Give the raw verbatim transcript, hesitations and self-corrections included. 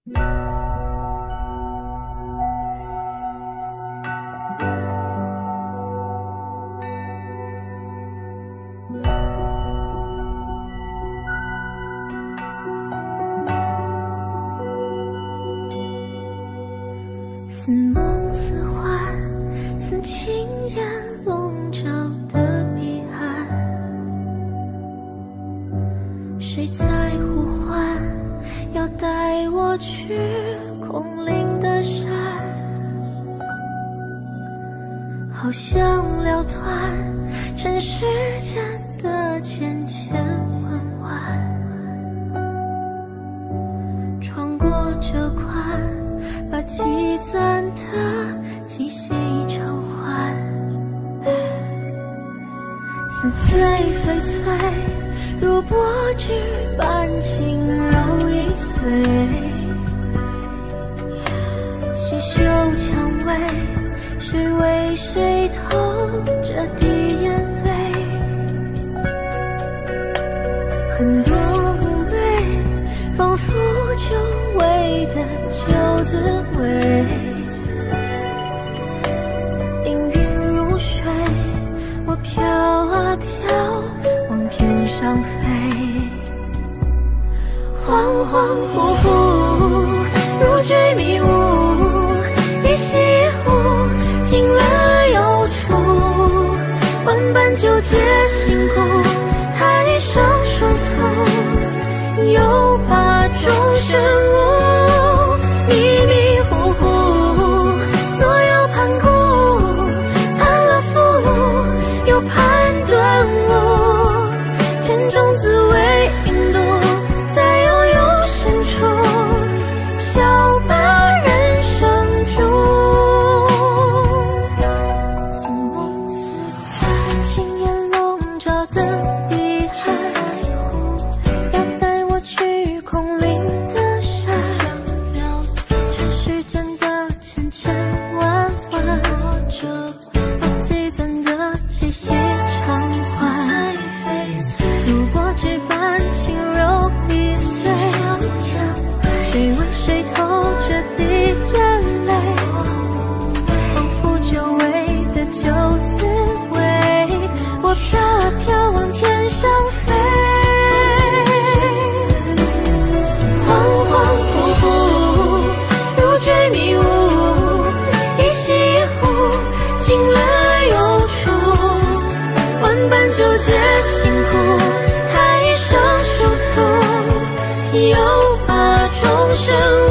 似梦似幻，似轻烟笼罩的彼岸，谁在呼唤，要带我去空灵的山？好想了断尘世间的千千万万，穿过这关，把积攒的气息偿还，似醉非醉，如薄纸般轻柔易碎，细嗅蔷薇，谁为谁透着滴眼泪？很多妩媚，仿佛久违的旧滋味。氤氲如水，我飘啊飘，往天上飞。恍恍惚惚，如坠迷雾，一夕一忽，进了又出，万般纠结辛苦，太上殊途，又把众生误，迷迷糊糊，左右盘顾，盼了俘虏，又盼顿悟，千种滋味引渡，在悠悠深处，笑把人生住。似梦似幻，似轻烟笼罩的彼岸，要带我去空灵的山，尘世间的千千万万，把积攒的气息偿还，如薄纸般轻柔易碎，谁为谁透着滴眼泪？仿佛久违的旧滋味，我飘啊飘往天上飞。恍恍惚惚，如坠迷雾，一夕一忽，进了又出，万般纠结辛苦，太上殊途，又把众生